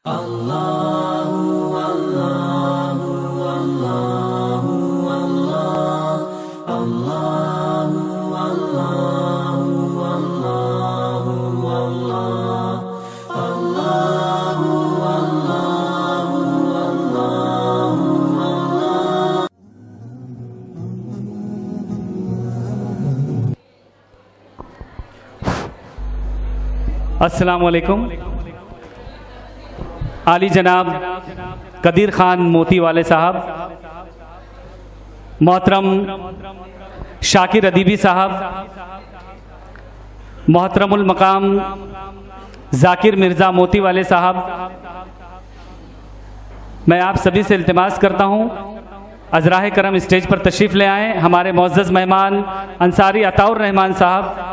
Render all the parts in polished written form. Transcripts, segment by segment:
अस्सलाम वालेकुम। आली जनाब कदीर ख़ान मोती वाले साहब, मोहतरम शाकिर अदीबी साहब, मोहतरमुल मकाम जाकिर मिर्ज़ा मोती वाले साहब, मैं आप सभी से इल्तिमास करता हूँ अज़राह करम स्टेज पर तशरीफ़ ले आएँ। हमारे मुअज़्ज़ज़ मेहमान अंसारी अताउर रहमान साहब,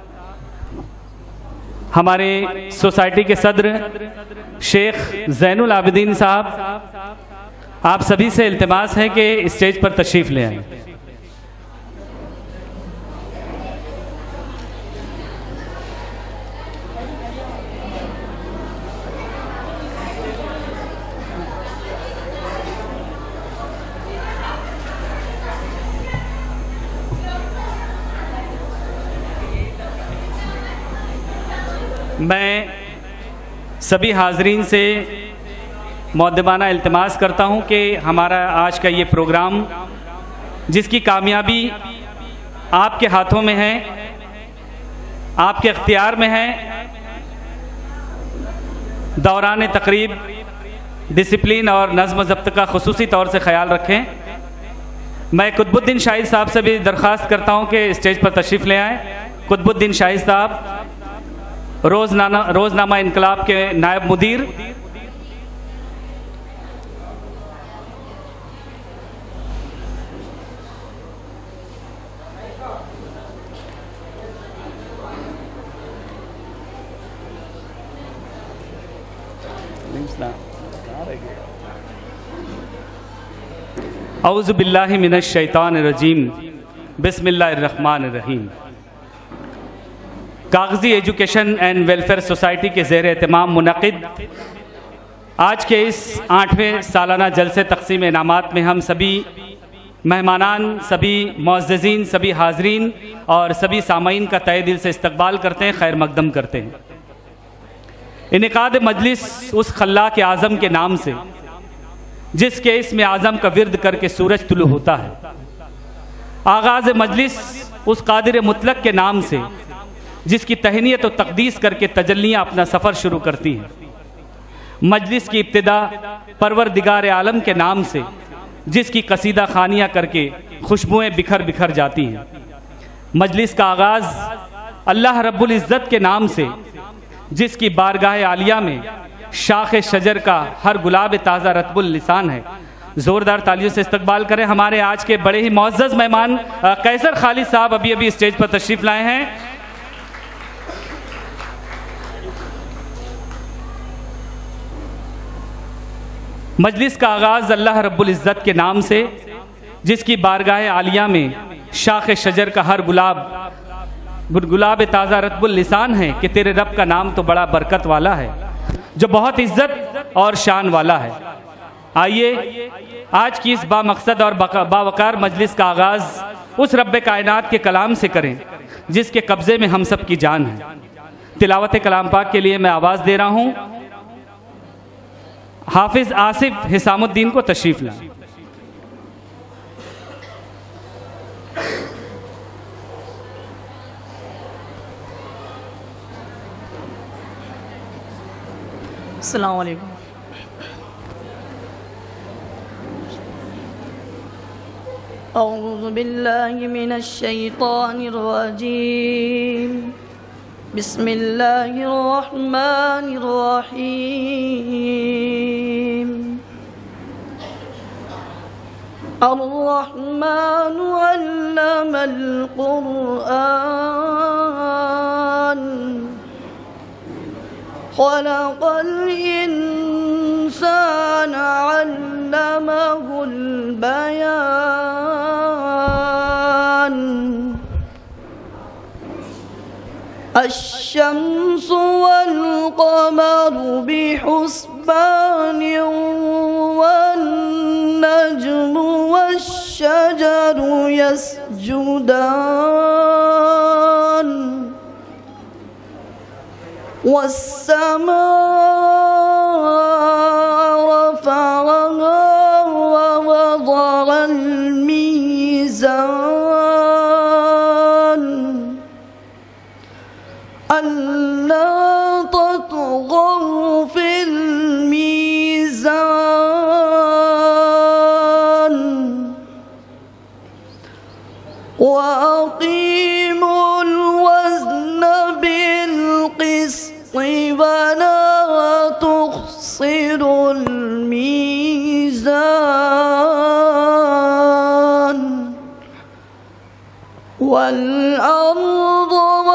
हमारे सोसाइटी के सदर शेख ज़ैनुल आबिदीन साहब, आप सभी से इल्तिमास है कि स्टेज पर तशरीफ़ ले आएं। मैं सभी हाज़रीन से मुअद्दबाना इल्तिमास करता हूं कि हमारा आज का ये प्रोग्राम, जिसकी कामयाबी आपके हाथों में है, आपके इख्तियार में है, दौरान तकरीब डिसिप्लिन और नज़्म ज़ब्त का खुसूसी तौर से ख्याल रखें। मैं कुतुबुद्दीन शाहिद साहब से भी दरख्वास्त करता हूं कि स्टेज पर तशरीफ़ ले आएँ। कुतुबुद्दीन शाहिद साहब रोज़नामा इनकलाब के नायब मुदीर, औज़ु बिल्लाहि मिनश शैतानिर रजीम, बिस्मिल्लाहिर रहमानिर रहीम। कागज़ी एजुकेशन एंड वेलफेयर सोसाइटी के ज़ेर एहतमाम मुनक़िद आज के इस 8वें सालाना जलसे तक़सीम इनामात में हम सभी मेहमानान, सभी मुअज़्ज़ज़ीन, सभी हाज़रीन और सभी सामाईन का तहे दिल से इस्तक़बाल करते हैं, खैर मक़दम करते हैं। इनेक़ाद मजलिस उस खल्लाक़ आज़म के नाम से जिसके इसमें आज़म का विर्द करके सूरज तुलू होता है। आगाज़ मजलिस उस क़ादिर मुतलक के नाम से जिसकी तहनीयत और तक़दीस करके तजल्लियाँ अपना सफ़र शुरू करती हैं। मजलिस की इब्तिदा परवरदिगार आलम के नाम से जिसकी कसीदा खानियाँ करके खुशबुएँ बिखर बिखर जाती हैं। मजलिस का आगाज़ अल्लाह रब्बुल इज़्ज़त के नाम से जिसकी बारगाह आलिया में शाख शजर का हर गुलाब ताज़ा रतबुल लिसान है। ज़ोरदार तालियों से इस्तकबाल करें हमारे आज के बड़े ही मुअज़्ज़ज़ मेहमान कैसर खालिद साहब अभी अभी स्टेज पर तशरीफ़ लाए हैं। मजलिस का आगाज़ अल्लाह रब्बुल इज़्ज़त के नाम से जिसकी बारगाह आलिया में शाख शजर का हर गुलाब ताज़ा रतबुल लिसान है कि तेरे रब का नाम तो बड़ा बरकत वाला है, जो बहुत इज़्ज़त और शान वाला है। आइए आज की इस बामकसद और बावकार मजलिस का आगाज़ उस रब्बे कायनात के कलाम से करें जिसके कब्ज़े में हम सब की जान है। तिलावत कलाम पाक के लिए मैं आवाज़ दे रहा हूँ हाफिज़ आसिफ हिसामुद्दीन को तशरीफ़ लाएं। अस्सलामु अलैकुम। औज़ु बिल्लाहि मिनश शैतानिर रजीम, बिस्मिल्लाहिर रहमानिर रहीम। अर्रहमानु अल्लमल क़ुरआन, ख़लक़ल इंसान अल्लमहुल बयान। الشمس والقمر بحسبان والنجم والشجر يسجدان والسماء رفعها ووضع الميزان ألا تطغوا في الميزان وأقيموا الوزن بالقسط ولا تخسروا الميزان والأرض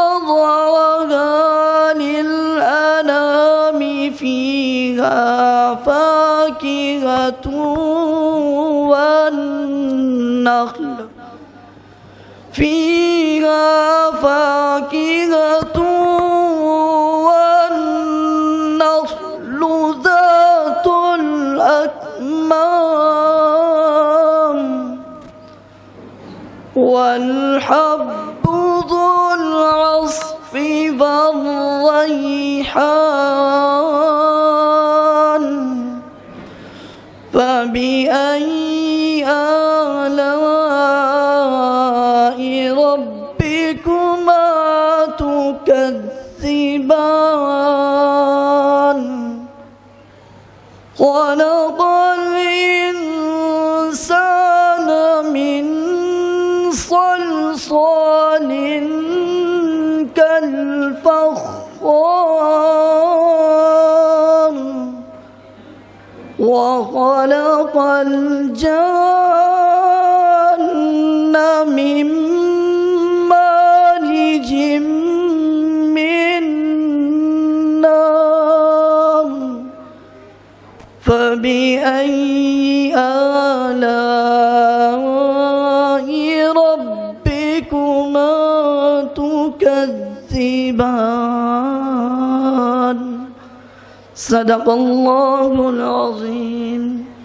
وضعها للأنام فيها فاكهة والنخل ذات الأكمام والحب ذو العصف والريحان فبأي آلاء ربكما تكذبان خلق الإنسان من صلصال كالفخار وخلق الجن من مارج من نار فبأي آلاء ربكما تكذبان صدق الله العظيم.